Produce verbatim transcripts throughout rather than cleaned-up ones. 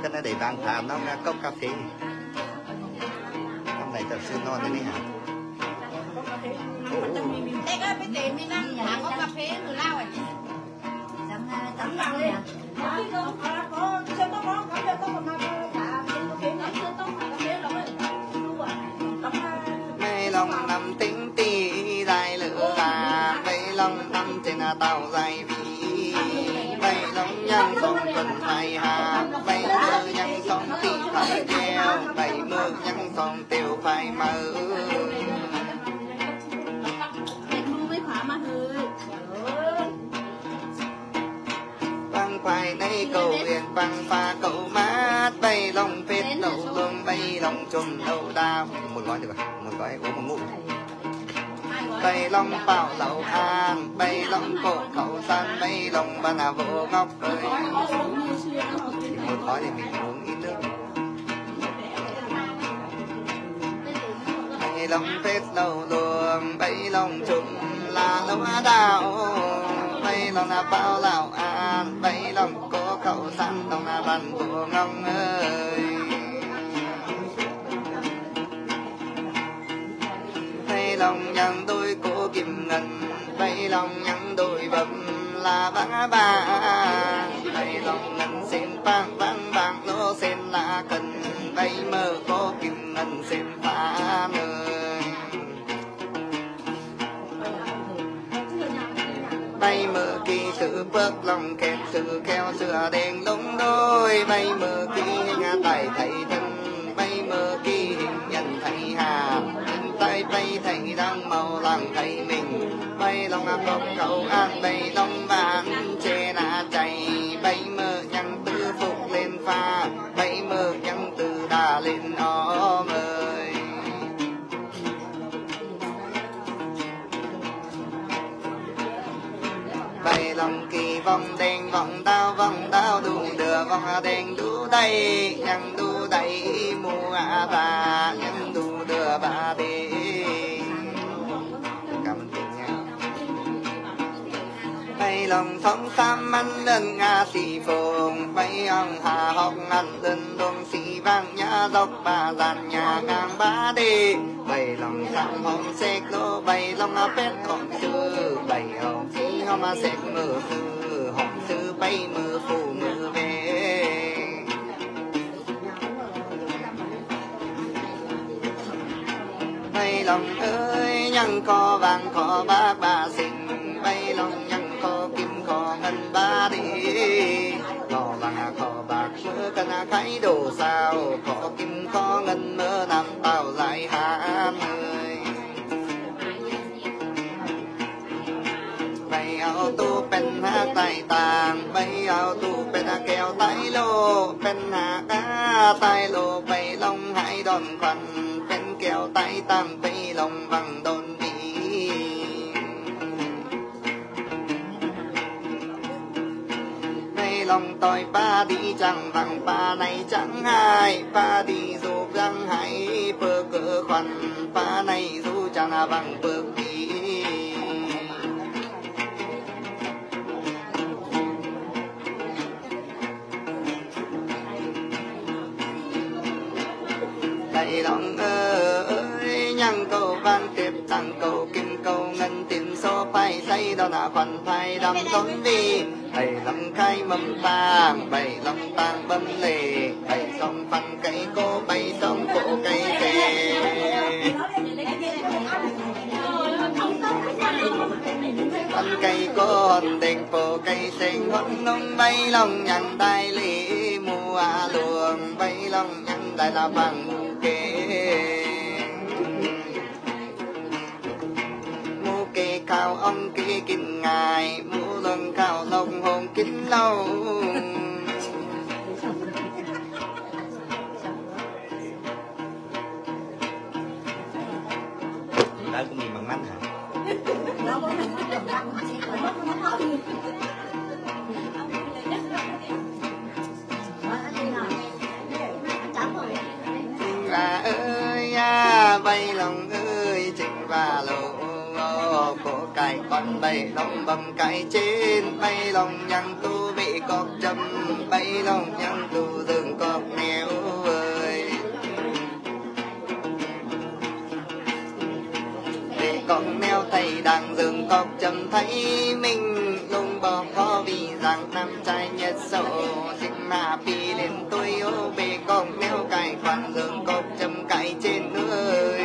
cái này để vàng thảm nó là cốc cà phê hôm nay thật sự non đấy hả đây có cái tiệm đi năm thả có cà phê rồi lao à tấm tấm lao đi mây lòng nằm tính tì dài lửa là mây lòng nằm trên tàu dài vì mây lòng nhang sông tuần hai hà mây mơ nhang sông tì phải treo mây mơ nhang sông tiêu phải mơ băng khoai nay cầu liền băng pha cầu mát bay lòng phết đậu lương bay lòng chùm đậu đào một gói được rồi một gói uống một ngụm bay lòng bảo lẩu an bay lòng cổ khẩu san bay lòng bà nà vô ngọc ơi một gói thì mình uống ít nước bay lòng phết đậu lương bay lòng chùm là lẩu đào bay lòng là bao lão an bay lòng cổ khẩu san lòng là bàn vô ngọc ơi bay lòng nhang đôi cổ kim ngân bay lòng nhang đôi bầm là vã ba bay lòng ngân sen vang vang vang lô sen là cần bay mơ cổ kim ngân sen phá nơi bay mơ kỳ sự bước lòng kẹt sự keo sữa đèn lúng đôi bay mơ kỳ hình tài thầy thân bay mơ kỳ hình nhân thầy hà tay bay thầy đang màu làng thầy mình bay lòng cốc cầu an bay lòng vàng chê nà chạy bay mơ nhăn tư phục lên pha bay mơ nhăn tư đà lên ôm ơi bay lòng kỳ vòng đèn vòng đao vòng đao đủ đưa vòng đèn đủ đầy nhăn đủ đầy mùa ta nhăn đủ đưa bà đi cảm ơn tình nha bay lòng sống sam ăn lên nga xì phồng bay ông hà học ăn lên đông xì vang nhà dọc bà dàn nhà ngang ba đi bay lòng sam hồng xẹt lô bay lòng à pet còn sư bay hồng xì hồng à xẹt mơ sư hồng sư bay mơ phù mơ về bay lòng ơi nhăn kho vàng kho bạc bà xinh bay lòng nhăn kho kim kho ngân ba đi kho vàng kho bạc mơ cần khai đồ sao kho kim kho ngân mơ nằm tàu dài hát ơi bay áo tu pen hát tay tàng bay áo tu pen keo tay lô pen hạ cá tay lô bay lòng hai đòn quằn pen keo tay tam bay lòng vàng đòn đi bay lòng tôi ba đi chẳng vàng ba này chẳng hai ba đi dù răng hay bơ cỡ khoăn ba này dù chẳng là vàng bơ đi bay lòng ơi nhang cầu vang tiếp tăng cầu kim cầu ngân tiền số phải xây đó là khoản phải đâm tốn đi bay lòng khai mầm tàng bay lòng tàng bấm lề bay sông phân cây cô bay sông cổ cây kè phân cây con đèn phố cây sen ngón nông bay lòng nhang tay lì mùa luồng bay lòng nhang tay là bằng mù kê mù kê cao ông kê kinh ngài mù lần cao lông hồn kính lâu đó của mình bằng mắt hả? Và ơi à, bay lòng ơi chỉnh và lộ cổ cài con bay lòng bầm cài trên bay lòng nhang tu bị cọp châm bay lòng nhang tu rừng cọp thầy đang dừng cọc chấm thấy mình lùng bò có vì rằng năm trai nhất sổ sinh mà pi lên tôi ô bê con neo cài quan dừng cọc chấm cài trên người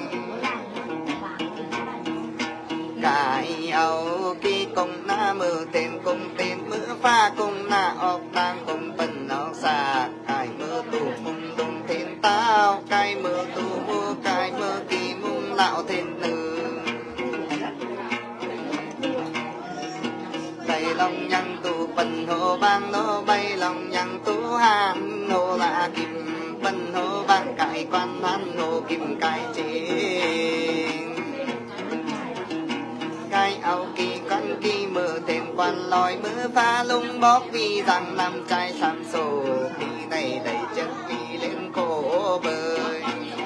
cái áo kỳ công na mơ tên công tên mưa pha công na ọc đang công bần nó xa cái mơ tù mông đông tên tao cái mơ tù mua cái mơ kỳ mông lão tên nữ bay lòng nhang tu bần hồ bang nó bay lòng nhang tu hàn hồ là kim bần hồ bang cái quan hàn hồ kim cái trên cái áo kỳ con kỳ mơ thêm quan lòi mưa pha lung bóp vì rằng năm trai sám sổ khi này đẩy chân đi lên cổ bơi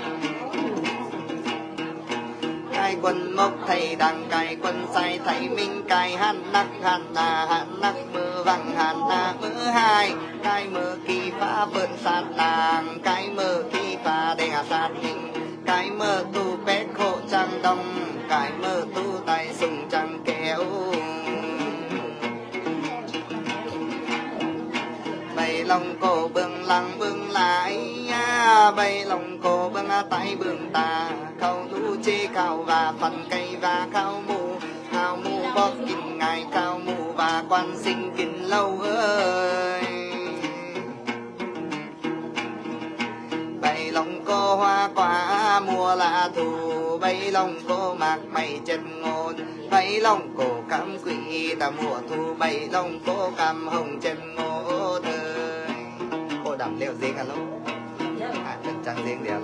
cái quân mốc thầy đằng cái quân sai thầy minh cái hắn nắc hắn là hắn nắc mưa vàng hắn là mưa hai cái mưa kỳ phá vườn sát làng cái mưa kỳ phá đè sát mình cái mơ tu bé khổ trăng đông cái mơ tu tay sùng trăng kéo bay lòng cổ bưng lăng bưng lại bay lòng cổ bưng tay bưng ta khâu thu chê khao và phần cây và khao mù khao mù bóp kinh ngày khao mù và quan sinh kinh lâu ơi bay lòng cô hoa quả mùa lạ thù bay lòng cô mạc mày chân ngôn bay lòng cô cam quỷ ta mùa thu bay lòng cô cam hồng chân ngô thời cô đầm leo riêng à lúc à chân trăng riêng đèo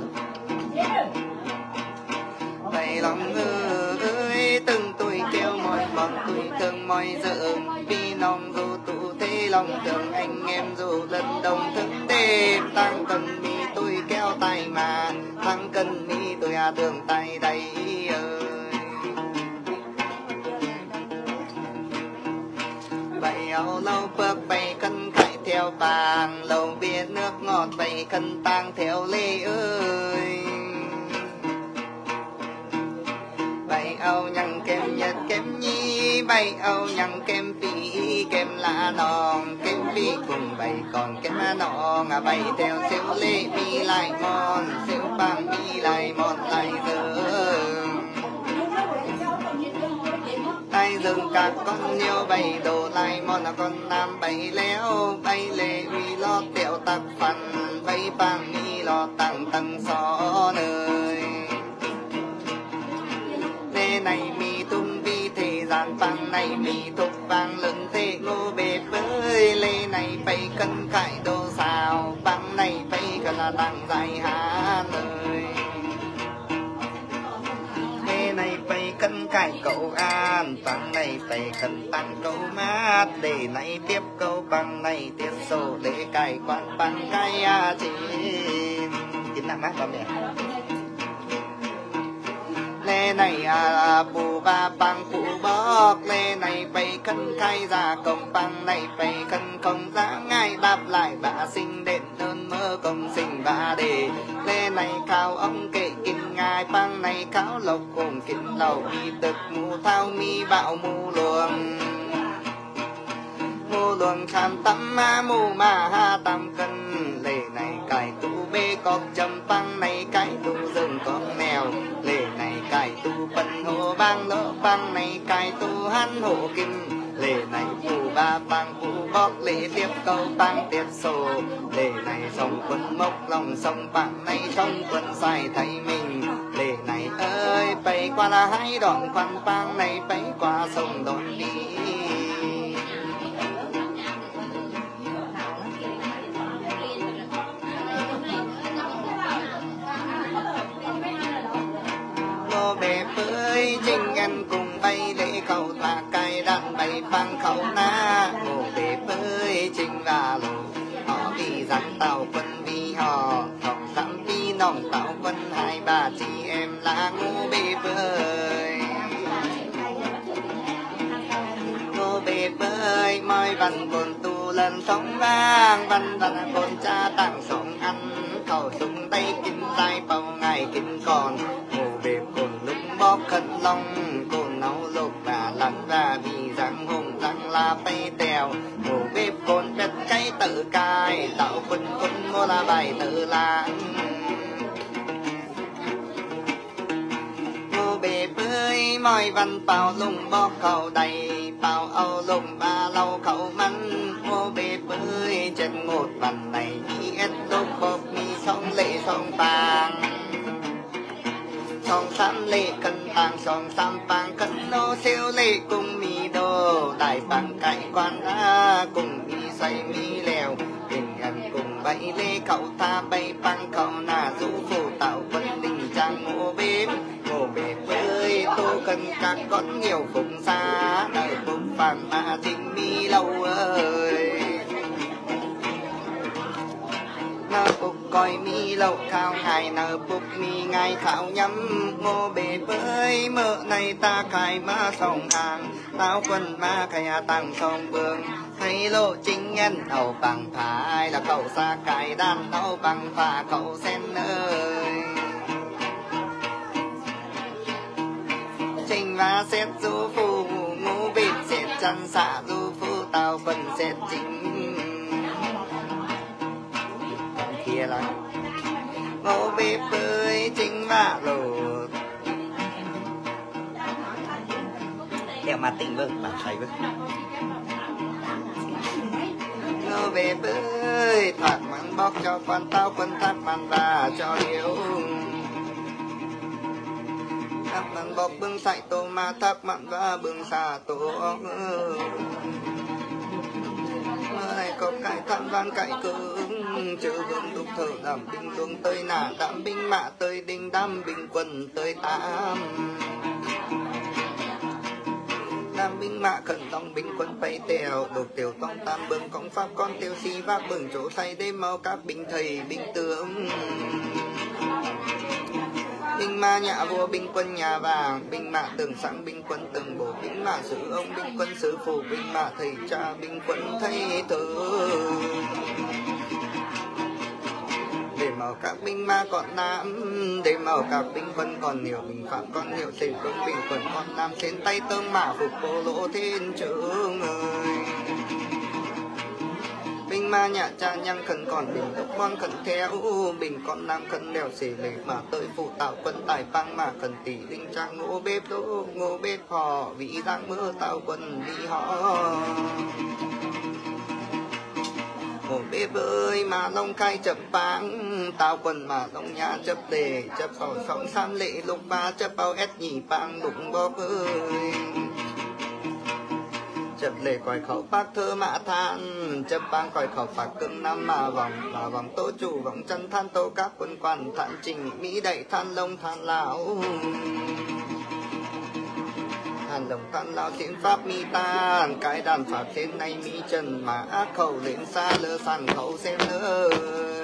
bay lòng ơi từng tuổi kêu mỏi bọn tuổi thương mỏi dượng vì nòng dù tụ thế lòng thương anh em dù lần đồng thức đêm tăng cần mi tôi kéo tay mà tăng cần mi tôi à thường tay đây ơi bay áo lâu bước bay cân khải theo bàng lầu bia nước ngọt bay cân tang theo lê ơi bay áo nhằng kem nhật kem nhi bay áo nhằng kem pí kem lá nòng kem pí cùng bay còn kem nòng à bay theo siêu lê mi lại mòn siêu bang mi lại mòn lại dừng tay dừng các con nhiều bay đồ lại mòn là con nam bay léo bay lê uy lo tiểu tạc phần bay bang mi lo tăng tăng xó nơi lê này mi tung vi thế gian bang này mi thục vang lưng thế ngô bề bơi lê này bay cân khải đồ xào bang này bay cần là tăng dài hà nơi lê này bay cân khải cậu an bang này bay cần tăng câu mát để này tiếp câu bang này tiếp sổ để cải quan bang cái à chín chính là mát không nhỉ lê này à bù ba băng phụ bóc lê này bay cân khai ra công băng này bay cân không giá ngay đáp lại bà sinh đến đơn mơ công sinh bà đề lê này khao ông kệ kinh ngài băng này khao lộc cùng kinh lầu đi tực mù thao mi bạo mù luồng mù luồng khám tắm ma mù ma ha tam cân lê này cải tu bê cọc châm băng này cái tu rừng con mèo lê này cải tu bần hồ bang lỡ băng này cải tu hắn hộ kim lê này phù ba bang phù bóc lê tiếp câu bang tiếp sổ lê này sông quân mốc lòng sông bang này trong quân sai thấy mình lê này ơi bay qua là hai đoạn khoan bang này bay qua sông đoạn đi bè bơi chinh anh cùng bay để khẩu thả cay đàn bay băng khẩu na ngô bè bơi chinh và lù họ vì dắt tàu quân vì họ phòng sẵn vì nòng tàu quân hai bà chị em là ngô bè bơi ngô bè bơi moi văn cồn tu lần sống vang văn văn cồn cha tặng sống ăn khẩu súng tay kinh tay bầu ngày kinh còn ngô bè cồn lúc bóp khẩn long cồn lèo ngủ bếp côn bếp cây tự cài tạo quân quân mua là bài tự làng ngủ bếp ơi mọi văn bao lùng bó khẩu đầy bao âu lùng ba lâu khẩu mắn ngủ bếp ơi chân ngột văn này đi ết lúc bột mi sông lệ sông bàng song sam lệ cân tàng song sam bàng cân nô siêu lệ cùng mi đô đại bàng cải quan a cùng mi xoay mi lèo tình ăn cùng bay lê cậu tha bay băng cậu nà du phụ tạo quân tình trang ngô bếp ngô bếp ơi tô cần các con nhiều phụng xa đời phụng phàng mà tình mi lâu ơi nơ bục coi mi lậu khao ngày nơ bục mi ngày khảo nhắm ngô bề với mơ này ta khai ma sòng hàng tao quân ma khai tăng sòng bường thấy lộ chính nhân đầu bằng phải là cậu xa cài đan đầu bằng phà cậu sen ơi trình và xét du phu ngô bịp xét chân xạ du phu tao quân xét chính kia là ngô bếp ơi chính và lột theo mà tình vâng bạn thấy vâng ngô bếp ơi thạc mặn bóc cho con tao quân thác mặn và cho hiếu thác mặn bóc bưng sạch tô ma thác mặn và bưng xà tô này có cái thăm văn cải cứng chữ vương đục thở đảm binh luông tơi nả đảm binh mạ tơi đinh đam binh quân tơi tám đam binh mạ khẩn tông binh quân bay tèo đột tiểu tông tam bưng công pháp con tiêu si vác bừng chỗ say đêm mau các binh thầy binh tướng binh ma nhạ vua binh quân nhà vàng binh mạ tường sẵn binh quân từng bộ binh mạ sứ ông binh quân sứ phủ binh mạ thầy cha binh quân thầy tử để màu các binh ma còn nam để màu các binh quân còn nhiều binh phạm còn nhiều tình công binh quân còn nam trên tay tông mã phục cô lỗ thiên trưởng ơi binh ma nhạ cha nhăng khẩn còn bình đốc quan khẩn theo bình con nam khẩn đèo xỉ lệ mà tới phụ tạo quân tài băng mà khẩn tỷ linh trang ngô bếp đỗ ngô bếp họ vị giang mơ tạo quân đi họ ngô bếp ơi mà long khai chập báng tạo quân mà long nhà chấp đề chấp sầu sóng san lệ lục ba chấp bao ét nhì bang lục bóp ơi chập lệ còi khẩu bác thơ mã than chập bang còi khẩu phạt cưng năm mà vòng mà vòng tô chủ vòng chân than tô các quân quan thản trình mỹ đậy than lông than lão than lông than lão tiếng pháp mi tan cái đàn pháp trên nay mỹ trần mà ác khẩu lên xa lơ sàn khẩu xem ơi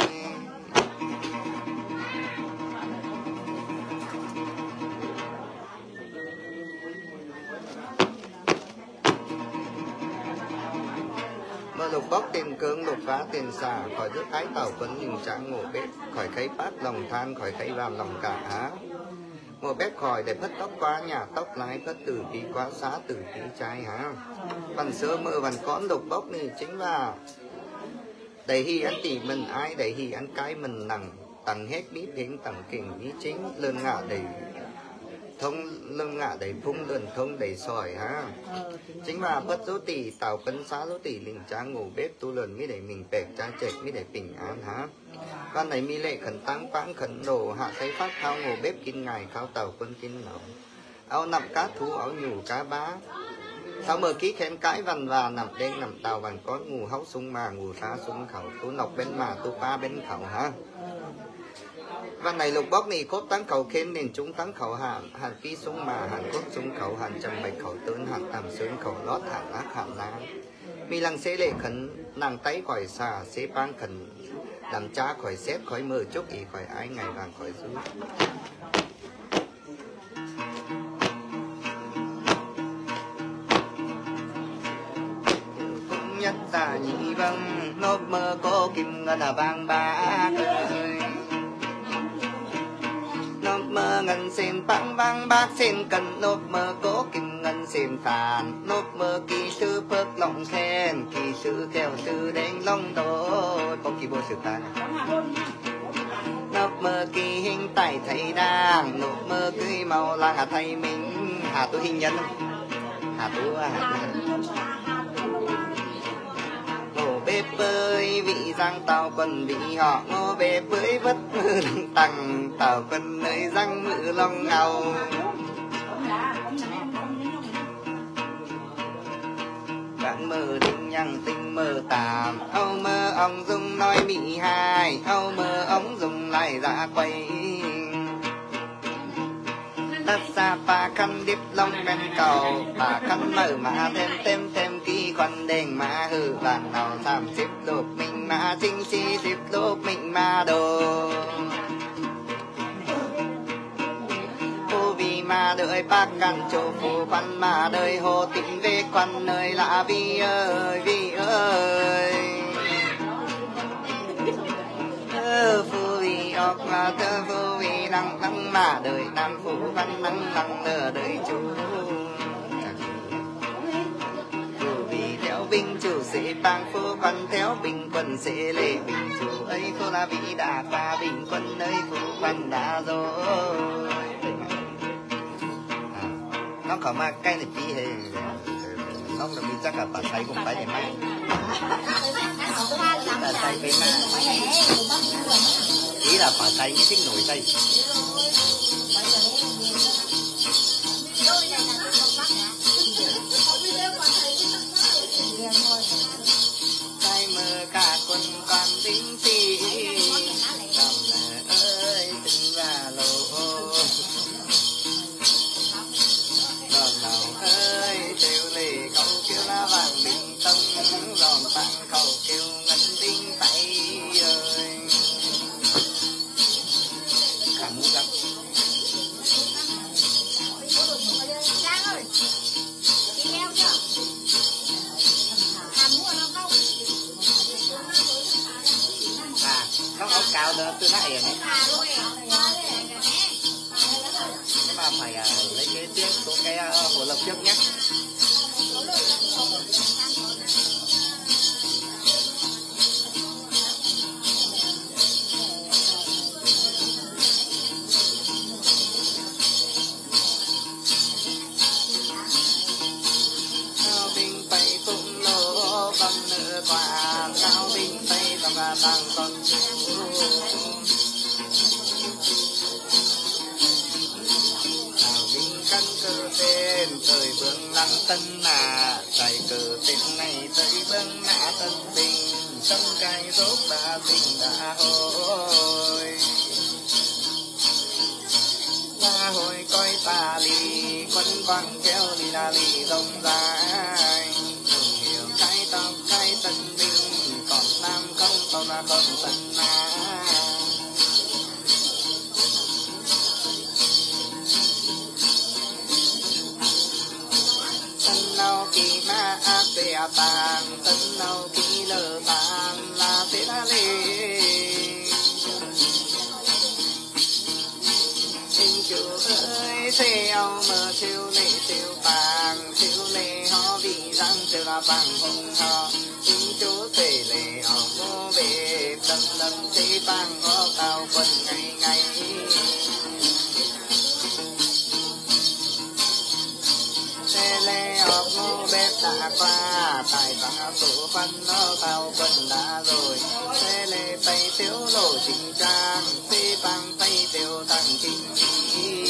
mà lục bóc tiền cương lục phá tiền xả khỏi rước cái tàu quấn hình trạng ngủ bếp khỏi khay bát lòng than khỏi khay làm lòng cả há ngồi bếp khỏi để phất tóc qua nhà tóc lái phất tử tí quá xá tử tí trái há văn sơ mơ văn con lục bóc này chính là đầy hi ăn tỉ mình ai đầy hi ăn cái mình nặng tặng hết bí phiến tặng kình bí chính lơn ngả đầy thông lưng ngạ đầy phung lươn thông đầy sỏi ha chính là bất dấu tỷ tạo cấn xá dấu tỷ linh trang ngủ bếp tu lươn mới để mình bẹt trang trạch mới để bình an ha con này mi lệ khẩn tăng quãng khẩn đồ hạ thấy phát thao ngủ bếp kinh ngày khao tàu quân kinh nấu áo nằm cá thú áo nhủ cá bá sau mở ký khen cái vằn và nằm đen nằm tàu vằn con ngủ hấu sung mà ngủ xá sung khẩu tú nọc bên mà tu ba bên khẩu ha văn này lục bóc này cốt tăng khẩu khen nền chúng tăng khẩu hàn hàn phi sung mà hàn cốt sung khẩu hàn trầm bạch khẩu tướng hàn tàm sơn khẩu lót hàn ác hàn lá mi lăng xế lệ khẩn nàng tay khỏi xà xế bang khẩn làm cha khỏi xét khỏi mơ chúc ý khỏi ái ngày vàng khỏi rú cũng nhất ta nhị vâng nốt mơ cô kim ngân là vàng bạc mơ ngân xin băng băng bác xin cần nộp mơ cố kim ngân xin phản nộp mơ kỳ sư phước lòng khen kỳ sư theo sư đánh long đôi có kỳ bộ sự phản nộp mơ kỳ hình tại thầy đang nộp mơ cưới màu là thầy mình hà tu hình nhân hà tu hà ngô bếp bơi vị giang tàu quân vị họ ngô bếp bơi vất mưa lăng tăng tàu quân nơi răng mưa long ngầu bạn mơ đinh nhằng tinh mơ tạm âu mơ ông dung nói mỹ hai âu mơ ông dùng lại ra quay đất xa pa khăn điếp long bên cầu pa khăn mở mà thêm thêm thêm kỳ quan đèn mà hư bạn nào tham xếp lốp mình mà chính si xếp lốp mình mà đồ ô vì mà đợi bác căn chỗ phù quan mà đời hồ tình về quan nơi lạ vì ơi vì ơi phu vì ốc mà thơ phu vì năng năng mà đời nam phu văn năng năng nở đời chú phu vì theo binh chủ sẽ bang phu văn theo binh quân sẽ lệ binh chủ ấy phu là vì đã pha binh quân nơi phu văn đã rồi à, nó có mà cái này chỉ hệ nó là mình chắc là bà thấy cũng phải vậy mà bà thấy bên mà chỉ là bà thấy những cái nồi đây tay mơ cả quân quan tính chi lòng ơi tình ra lộ lòng nào ơi tiêu lì câu kêu lá vàng bình tông giòn tăng cầu kêu ngân tinh tay ơi cả mũi lắm à nó ốc cao nữa từ nãy này mà phải uh, lấy cái tiếng của cái uh, hồ lộc trước nhé sao bình tây cũng lỗ bằng nửa quả sao bình tây bằng tăng con chú căn cơ tên thời vương lăng tân nà tại cờ tên này tới vương nã tân tình sông cay rốt đã tình đã hồi ta hồi coi ta lì quân quang kéo lì la lì đông dài đừng hiểu cái tóc cái tân binh còn nam không tao là không tân na nào kỳ ma ác bè tàng tân nào kỳ lờ tàng là thế là lê xin chủ ơi theo mơ siêu lệ siêu tàng siêu lệ họ vì rằng siêu là bằng hùng họ xin chủ thể lệ họ vô bề đầm đầm thế bằng họ tao quân ngày ngày lê học ngô bếp đã qua tại ta tổ phân nó tao quân đã rồi thế lê tây thiếu lộ chính trang thế bằng tây tiêu thằng chính trị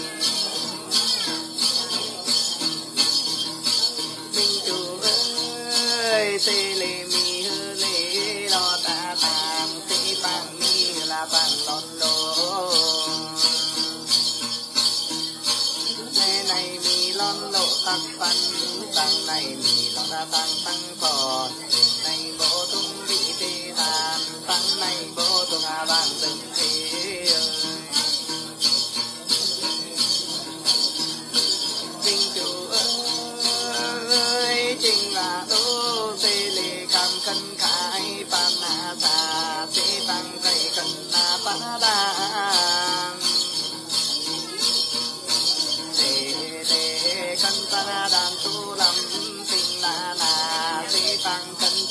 minh chủ ơi thế lê mi hư lê lo ta tàng thế bằng mi là bằng lon lô này mi lon lộ tăng tăng tăng này mi lon ra tăng tăng phò này bộ tung vị tê tàn tăng này bộ tung à bàn từng thế chính chủ ơi chính là đô tê lê cam cân khai pan na sa tê bằng dây cân na pan đa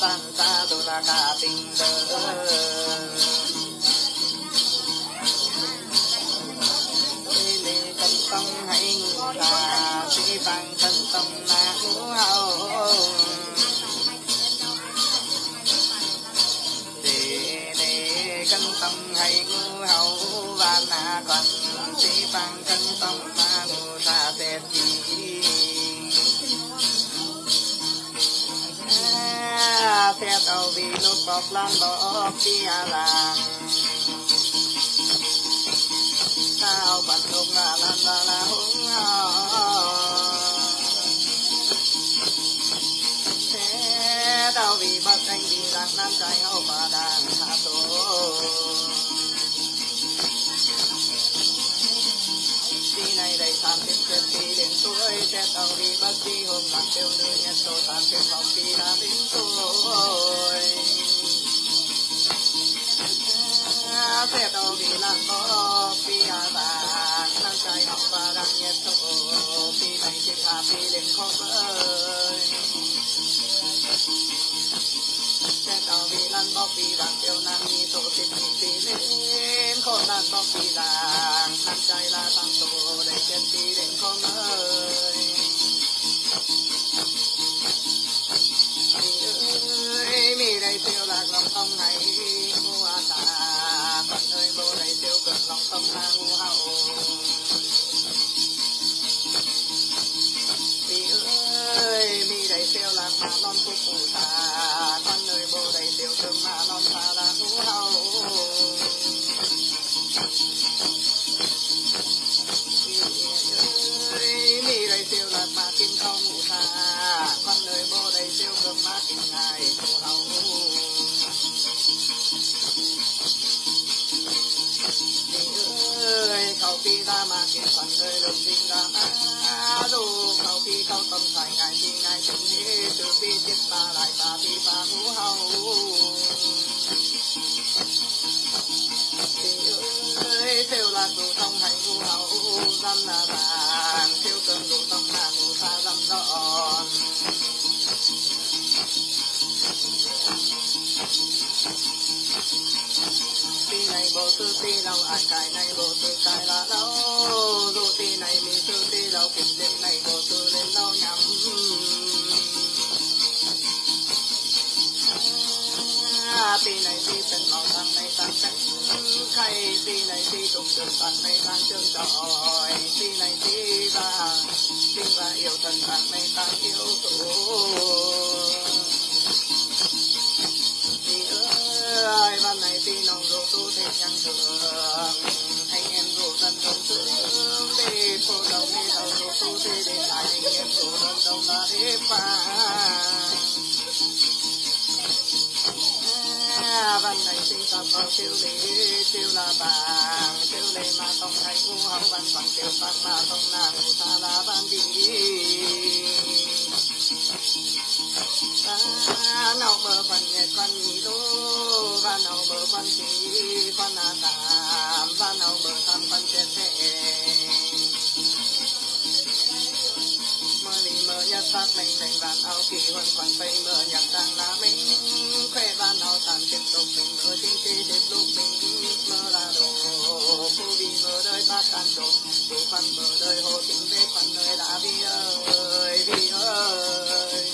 sang xa tu la cả tình đời lê cân tông hãy ngủ ta sĩ vang thân tông na ngũ hậu lê cân tông hãy ngũ hậu và na còn sĩ vang thân tông na ngũ ta đẹp gì theo tàu vì lúc bọc lan bỏ kia làng sao bật lúc là lan ra là húng thế tàu vì bắt anh đi lạc nam trai hậu và đàn hạ tổ đi này đầy tham thêm chết đi đến tuổi thế tàu vì bắt đi hôm lạc tiêu nữ nhất tổ tham thêm vòng đi đã đến tuổi thế tàu vì lạc có phi à vàng nam trai học và đăng nhất tổ phi này chết hạ phi đến khó vơi thế tàu vì lan bọc phi vàng tiêu nam nhi tổ xịt nhị phi lên khổ lan bọc phi vàng nam trai là thằng tổ đầy chết phi đến khó vơi mi đây siêu lạc lòng không hay ngu a ta còn ơi bố đây siêu cực lòng không là ngu hậu mi ơi mi đây siêu lạc mà non phúc phù ta con ơi bố đây siêu cực mà non ta là ngu hậu mi đây siêu lạc mà kim không ngủ ta con ơi bố đây siêu cực mà kim ngài ngu hậu ơi khẩu phi ra mà kiếm phần ơi được sinh ra á dù khẩu phi khẩu tâm phải ngài thì ngài từng thế từ phi chết ta lại ta phi ta ngũ hậu ơi theo là dù thông hành ngũ hậu dâm là vàng theo cơn dù thông là ngũ xa dâm đòn ti này bộ tư ti đâu ai cài này bộ tư cài là đâu dù ti này mi tư ti đâu kịp đêm này bộ tư lên đâu nhắm ti này ti tình màu tăng này tăng cánh khay ti này ti tục trường tăng này tăng trường trọi ti này ti và ti và yêu thần tăng này tăng yêu tụ ơi ban này ti nồng rượu tu thế nhang thường anh em rượu dân đồng sướng đi phố đầu đi đầu rượu tu thế để lại anh em rượu dân đồng là thế pha ban này sinh tập vào siêu lý siêu là vàng siêu lê mà tông hay ngu hậu văn bằng siêu văn mà tông nàng ngũ tha là ban đi và nào bờ phần nhật con nhị đô và nào bờ con chỉ con à tạm và nào bờ tam con chết thế mơ đi mơ nhất sát mình thành vạn áo kỳ huân còn tây mơ nhạc tàng là mình khoe van áo tàn tiếp tục mình mơ chính trị tiếp lúc mình mơ là đồ phu vì mơ đời ta can trộm phu khoan mơ đời hồ tình về khoan đời đã vì ơi vì ơi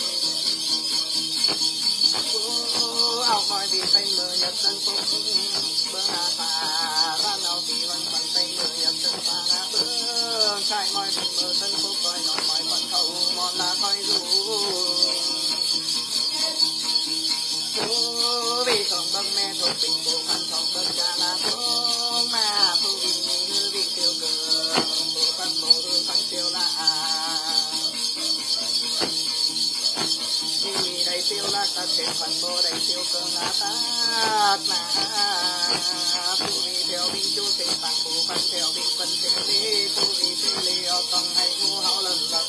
áo mọi vì tây mơ nhật tân phúc bơ hà phà van áo kỳ huân còn tây mơ nhật tân phà là bơ trai mọi vì mơ tân phúc coi nói mọi con khẩu mòn là coi dù vì không băng mẹ thuộc tình bộ khăn không băng cha là phương mà phụ vì nhị hư vì tiêu cường bộ khăn bộ hư khăn tiêu là vì đây tiêu là ta trên phần bộ đây tiêu cường là ta là phụ vì theo binh chú sinh bằng phụ khăn theo binh quân sinh lý phụ vì sinh lý ở tầng hay ngu hậu lần lần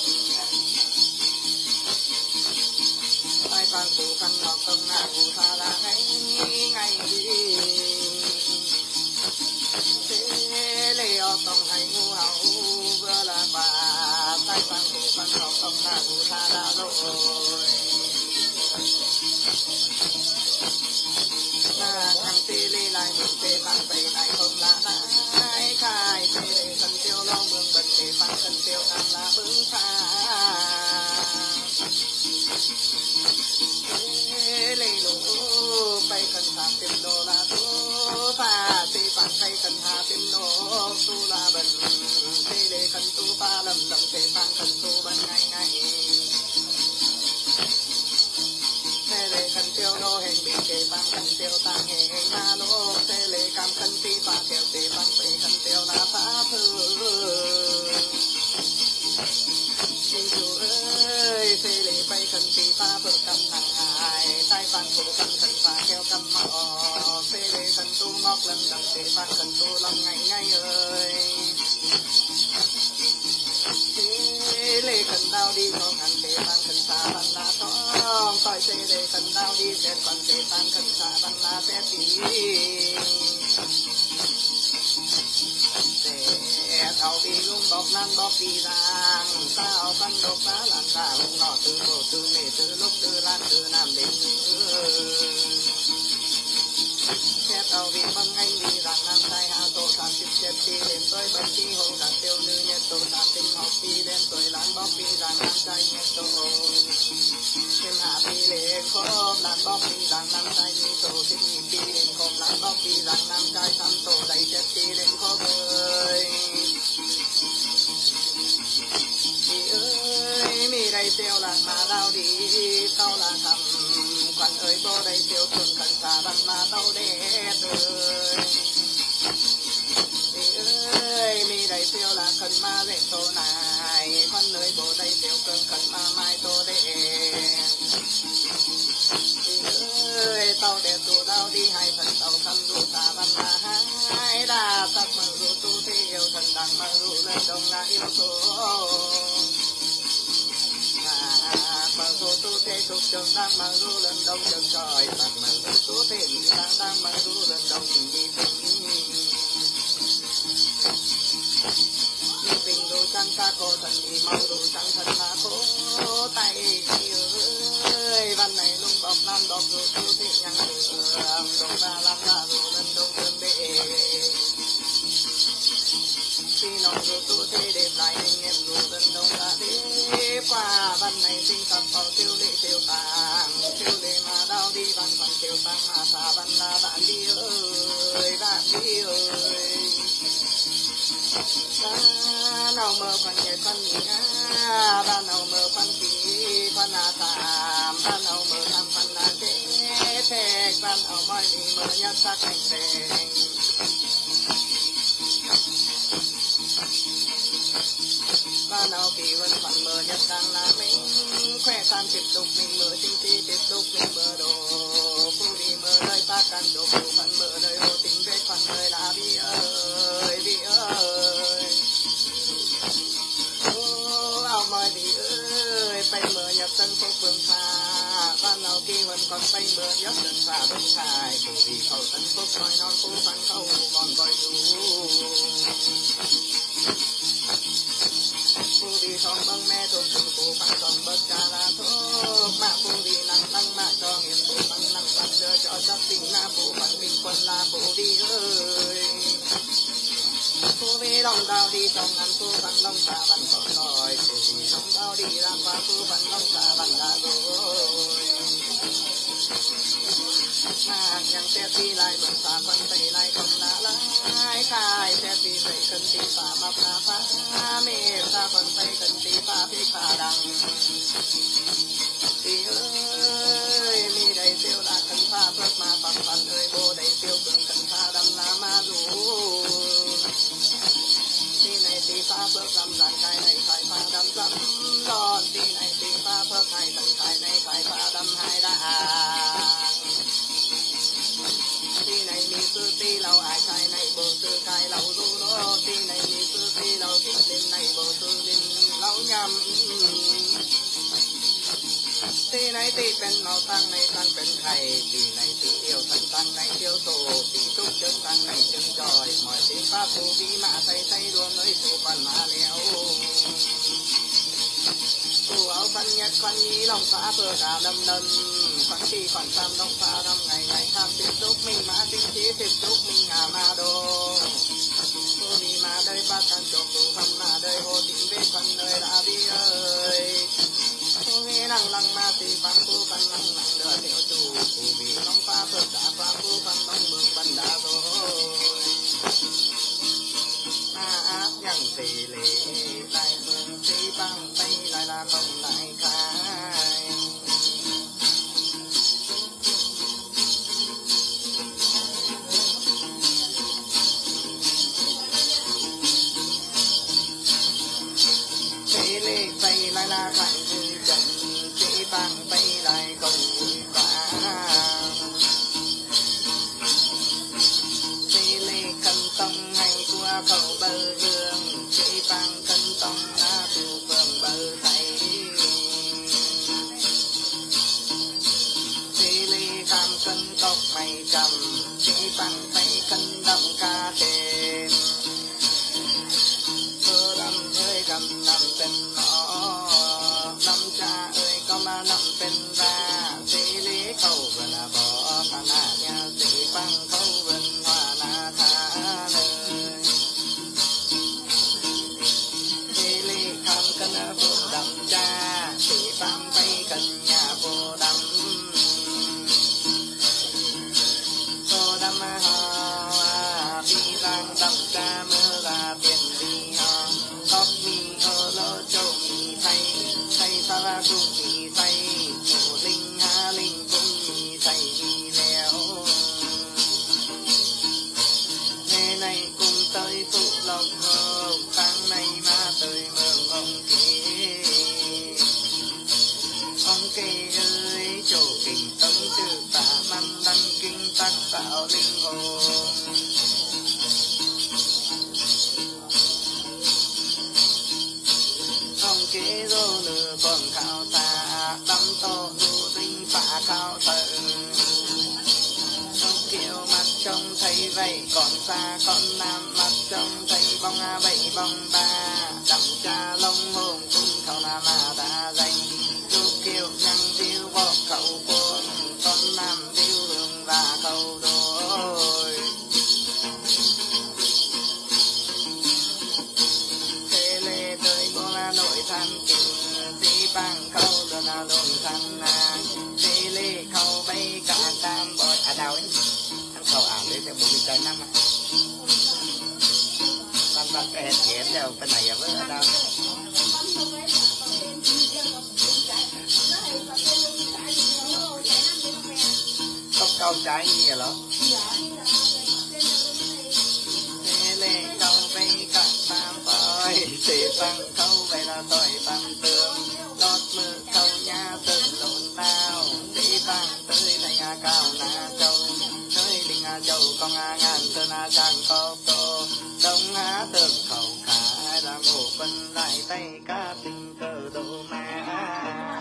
ai quan phụ khăn ngọc tông na ngũ tha là ngay ngay đi thế lê ở tông hay ngu hậu vừa là bà ai quan phụ khăn ngọc tông na ngũ tha là rồi lâm lâm thế vang cần tu ban ngày ngày thế lệ cần tiêu nô hình bị kề vang cần tiêu tang hệ na lô thế lệ cam cần ti ba tiêu ti vang tây cần tiêu na phá thư xin chủ ơi thế lệ bay cần ti phá vợ cầm hài tai vang cổ cần cần phá keo cầm mỏ thế lệ cần tu ngọc lần lần thế vang cần tu lòng ngày ngày ơi lê cần đau đi con ăn tê tăng cần xa văn la con coi xe lê cần đau đi sẽ còn tê tăng cần xa văn la sẽ tí sẽ thầu đi lung bọc năng bọc đi ràng sao văn độc phá làm ra hùng ngọ từ cổ từ mê từ lúc từ lan từ nam đến xe tàu đi băng anh đi rằng nam sai hạ tổ tam chip chép đi đến tôi bật đi hồng đàn tiêu nữ nhật tổ tam tinh học đi đến tôi lan bóc đi rằng nam sai nhật tổ thêm hạ đi lệ khốp lan bóc đi rằng nam sai đi tổ tinh nhịp đi đến khốp lan bóc đi rằng nam sai tam tổ đầy chép đi đến khốp ơi mi ơi mi đây tiêu là mà đau đi tao là thầm quan ơi cô đây tiêu thường cần xa văn mà tao đẹp ơi mi ơi mi đây tiêu là cần ma dễ tô này con ơi bố đây tiêu cần cần ma mai tô đẹp mi ơi tao đẹp tụ tao đi hai phần tao thăm ru xa văn mà hai đa sắc mà ru tu thế yêu thần đằng mà ru lên đồng là yêu số mà ru tu thế tục trường đang mà ru lên đông trường trời bạc mà ru tu thế mi đang đang mà ru lên đông đi tình mi tình đồ sang ta cô thần đi mau đồ sang thần là cố tay ơi văn này lung bọc nam bọc ru tu thế nhang đường đông ra làm ra ru lên đông trường đệ khi nông ru tu thế đẹp lại anh em ru lên đông ra đi qua văn này sinh tập vào tiêu lệ tiêu tàng tiêu lệ mà đau đi văn văn tiêu tàng mà xa văn là bạn đi ơi bạn đi ơi ta nào mơ phần nhẹ phần nhẹ ta nào mơ phần kỳ phần à tạm ta nào mơ tham phần là thế thế ta nào mọi đi mơ nhất sắc thành thành ta nào kỳ vân phần mơ nhất đang là mình khoe tan tiếp tục mình mơ chính ti tiếp tục mình mơ đồ phu đi mơ đời ta can đồ phu phần mơ đời hồ tình về phần đời là bi ơi bi ơi ô ao mời bi ơi bay mơ nhập tân phúc vương xa ta nào kỳ vân còn bay mơ nhất tân xa vương khai phu đi khẩu tân phúc nói non phu phần khẩu còn gọi đủ phu đi thong băng mẹ thuộc từng phu phăng thong bất cha là thuốc mạ phu đi năng năng mạ cho nghiền phu phăng năng phăng đưa cho chắc tình na phu phăng bình quân là phu đi ơi phu đi lòng đào đi trong ăn phu phăng lòng xa văn không nói phu đi lòng đào đi làm qua phu phăng lòng xa văn là rồi mà nhang xe đi lại bận xa phân tây lại không là lại khai xe đi dậy cần đi phá mập là phá mê xa phân tây cần đi phá phí phá đằng đi ơi mi đầy tiêu là cần phá phước mà phật phật ơi bố đầy tiêu cường cần phá đâm là ma rú đi này đi phá phước đâm dàn cái này phải phá đâm dâm đòn đi này đi phá phước hai tầng cái này phải phá đâm hai đà ti này mi sư ti lâu ai khai này bồ sư khai lâu ru lô ti này mi sư ti lâu kinh linh này bồ sư linh lâu nhầm ti này tiเป็นmàu tăng này tăngเป็นไข่ti này ti yêu thần tăng này yêu tổ ti xúc chân tăng này chân tròi mọi tiếng pháp phù vi mã say say luôn nơi phù phần mà léo phù áo phân nhất phân nhí lòng phá vừa cả đâm đâm phản chi phản tam đông pha đâm ngày ngày tham tiếp xúc mình mã tinh trí tiếp xúc mình ngà ma đô cô đi mà đời phát tan chọc tù phân mà đời hồ tính về phần nơi đã đi ơi cô nghe năng lăng ma thì phán cô phân năng năng đưa theo chủ cô vì đông pha phật đã pha cô phân đông mương phân đã rồi à áp nhằng tỷ lệ tai phương cân cốc mày trầm chỉ bằng tay cân động ca thêm thơ đâm ơi cầm nằm tên nó năm cha ơi có mà nằm tên ra sĩ lý khâu vần à bỏ khả nà nhà sĩ bằng khâu vần hòa na tha lời sĩ lý kham cân à phụ đâm cha sĩ bằng tay cân nhà phụ đâm phụ đâm ha đi lang đâm cha mơ ra tiền đi ha khóc mi ở lỡ châu mi thay thay sa la cung mi thay chủ linh ha linh cung mi thay đi leo ngày này cùng tới phụ lộc hồng tháng này mà tới mường ông kia ông kia ơi chỗ kinh tâm chữ tạ man đăng kinh tác tạo linh hồn ông kế rô nửa còn khảo xa đâm tô nụ tinh phá khảo thở ông kiều mặt trông thấy vậy còn xa con nam mặt trông thấy bóng a bảy bóng ba đậm cha lông hồn cung khảo nam à đã dành chú kiều nhăng tiêu bọc khẩu cuốn con nam tiêu đường và khẩu đôi thế lê tới bố la nội thanh tình tí bằng khâu đơn là lộn thanh nàng thế lê khâu bay cả tam bội à đâu ấy thằng khâu ảo đấy theo bốn mươi tới năm à con con cái hết hết đâu cái này với ở đâu có câu trái như vậy đó thế lê khâu bay cả tam bội tí bằng khâu bay là tội bằng tường lót mưa khâu nhà từng lộn bao tí bằng tới thành a cao na châu tới đình a châu con a ngàn sơn a sang có tô đông á tượng khẩu khả là ngủ vân lại tay cá tình cờ đồ ma